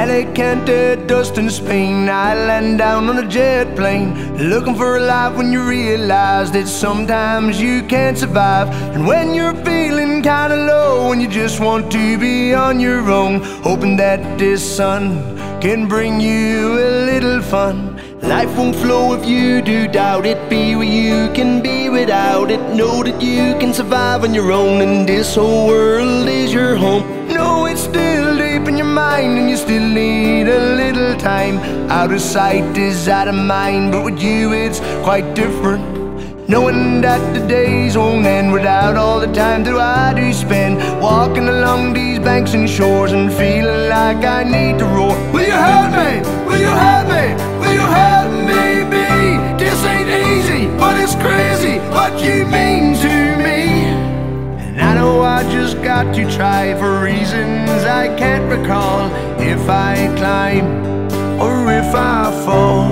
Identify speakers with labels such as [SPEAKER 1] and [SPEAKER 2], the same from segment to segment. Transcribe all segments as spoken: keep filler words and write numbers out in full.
[SPEAKER 1] Alicante, dust and Spain, I land down on a jet plane, looking for a life when you realize that sometimes you can't survive. And when you're feeling kinda low and you just want to be on your own, hoping that this sun can bring you a little fun. Life won't flow if you do doubt it. Be where you can be without it. Know that you can survive on your own, and this whole world is your home. Know it's still deep in your mind, and you still need a little time. Out of sight is out of mind, but with you it's quite different. Knowing that the days won't end without all the time that I do spend walking along these banks and shores and feeling like I need to roar. Will you help me? Will you help me? Will you help me be? This ain't easy, but it's crazy what you mean to me. And I know I just got to try for reasons I can't recall, if I climb or if I fall.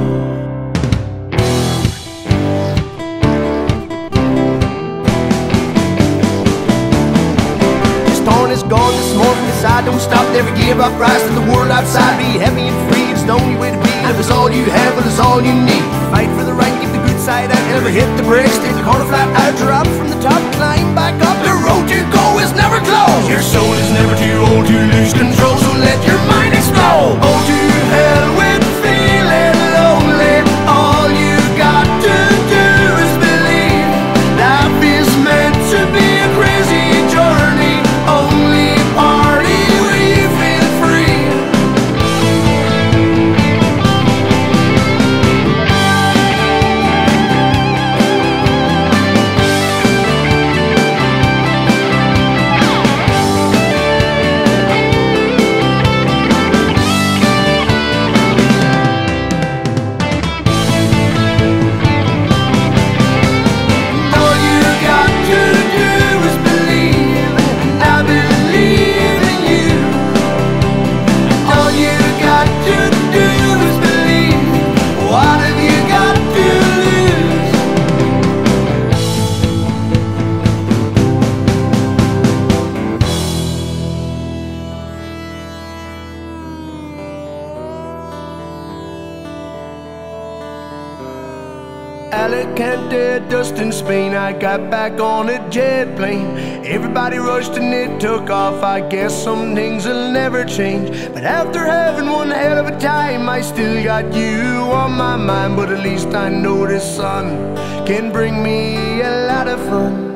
[SPEAKER 1] Gone this morning, inside, don't stop, never give up, rise to the world outside. Be happy and free, it's the only way to be. And if it's all you have, it is all you need. Fight for the right, keep the good side out, never hit the brakes, take the corner flat out, drop from the top, climb back up. The road to go is never closed. Your soul is never too old to lose control, so let your mind explode. Oh, to hell with feeling lonely. All you got to do is believe life is meant to be a crazy journey. Alicante, dust and Spain, I got back on a jet plane. Everybody rushed and it took off. I guess some things will never change, but after having one hell of a time, I still got you on my mind. But at least I know this sun can bring me a lot of fun.